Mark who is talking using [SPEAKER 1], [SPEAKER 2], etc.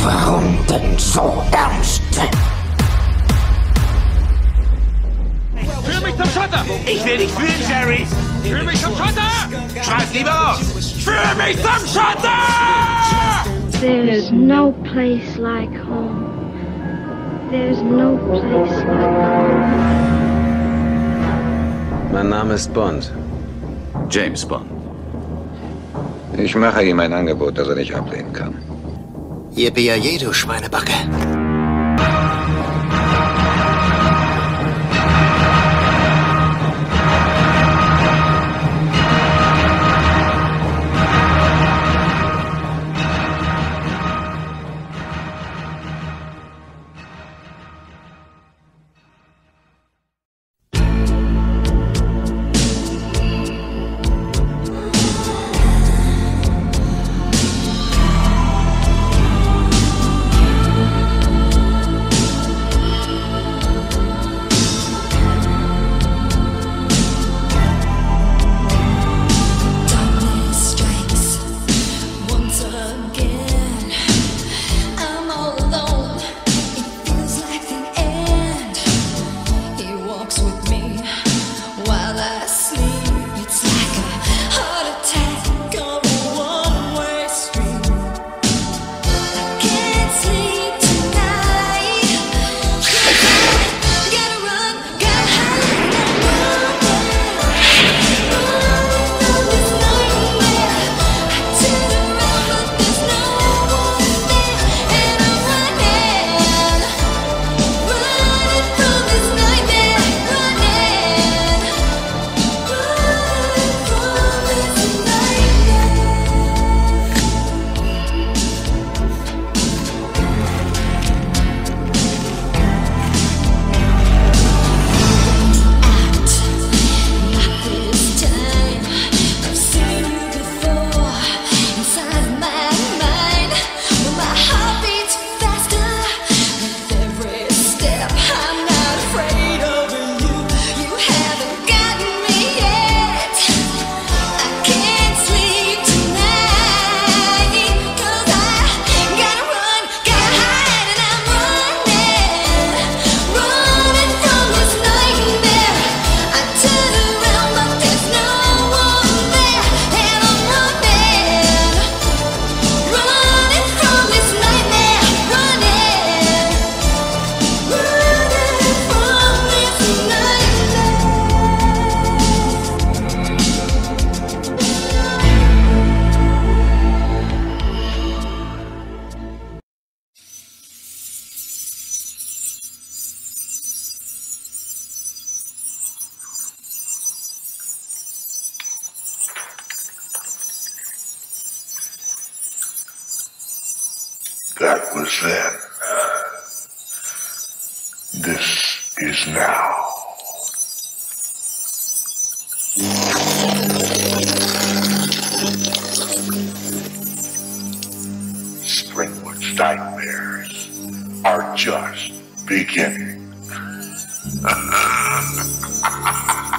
[SPEAKER 1] Warum denn so ernst?
[SPEAKER 2] Führ mich zum Schotter!
[SPEAKER 3] Ich will dich fühlen, Jerry!
[SPEAKER 2] Führ mich zum Schotter!
[SPEAKER 3] Schreib lieber aus!
[SPEAKER 2] Führ mich zum Schotter!
[SPEAKER 4] There's no place like home. There's no place like home.
[SPEAKER 5] Mein Name ist Bond.
[SPEAKER 6] James Bond.
[SPEAKER 7] Ich mache ihm ein Angebot, das er nicht ablehnen kann.
[SPEAKER 1] Yippie, du Schweinebacke.
[SPEAKER 8] That was then. This is now. Springwood's nightmares are just beginning.